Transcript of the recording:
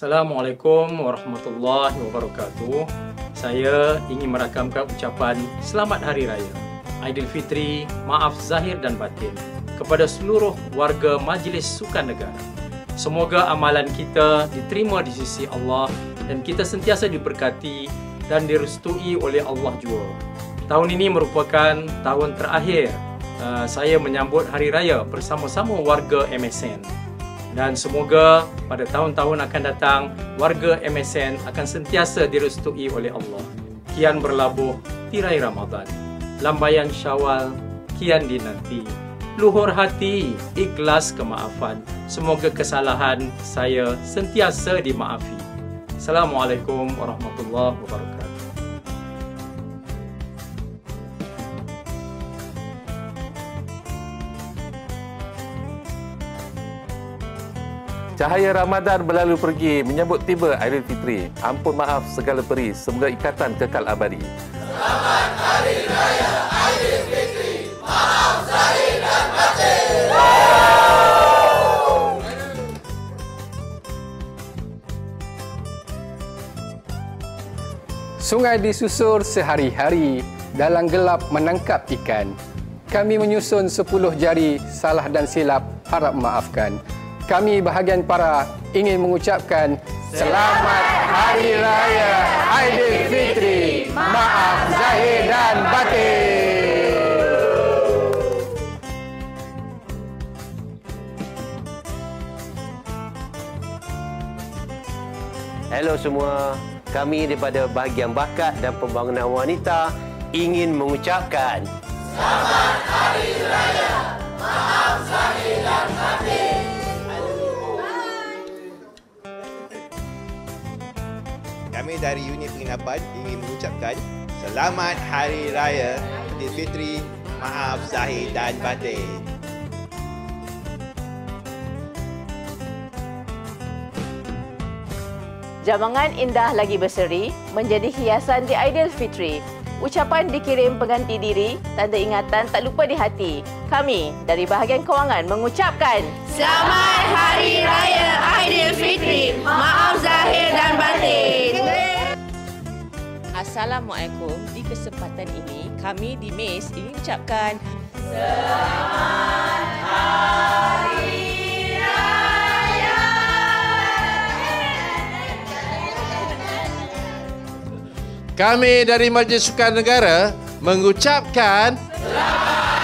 Assalamualaikum warahmatullahi wabarakatuh. Saya ingin merakamkan ucapan Selamat Hari Raya Aidilfitri, maaf zahir dan batin kepada seluruh warga Majlis Sukan Negara. Semoga amalan kita diterima di sisi Allah dan kita sentiasa diberkati dan direstui oleh Allah jua. Tahun ini merupakan tahun terakhir saya menyambut Hari Raya bersama-sama warga MSN. Dan semoga pada tahun-tahun akan datang, warga MSN akan sentiasa direstui oleh Allah. Kian berlabuh tirai Ramadan, lambayan Syawal kian dinanti. Luhur hati, ikhlas kemaafan. Semoga kesalahan saya sentiasa dimaafi. Assalamualaikum warahmatullahi wabarakatuh. Cahaya Ramadan berlalu pergi, menyambut tiba Aidilfitri. Ampun maaf segala peri, semoga ikatan kekal abadi. Selamat Hari Raya Aidilfitri, maaf zahir dan batin. Sungai disusur sehari-hari, dalam gelap menangkap ikan. Kami menyusun 10 jari, salah dan silap, harap maafkan. Kami bahagian para ingin mengucapkan Selamat Hari Raya Aidilfitri, maaf zahir dan batin. Hello semua, kami daripada bahagian bakat dan pembangunan wanita ingin mengucapkan Selamat Hari Raya, maaf zahir dan batin. Kami dari unit penginapan ingin mengucapkan Selamat Hari Raya Aidilfitri, maaf zahir dan batin. Jamangan indah lagi berseri menjadi hiasan di Aidilfitri. Ucapan dikirim pengganti diri, tanda ingatan tak lupa di hati. Kami dari bahagian kewangan mengucapkan Selamat Hari Raya Aidilfitri, maaf zahir dan batin. Assalamualaikum. Di kesempatan ini, kami di MAS ingin ucapkan Selamat Hari Raya. Kami dari Majlis Sukan Negara mengucapkan Selamat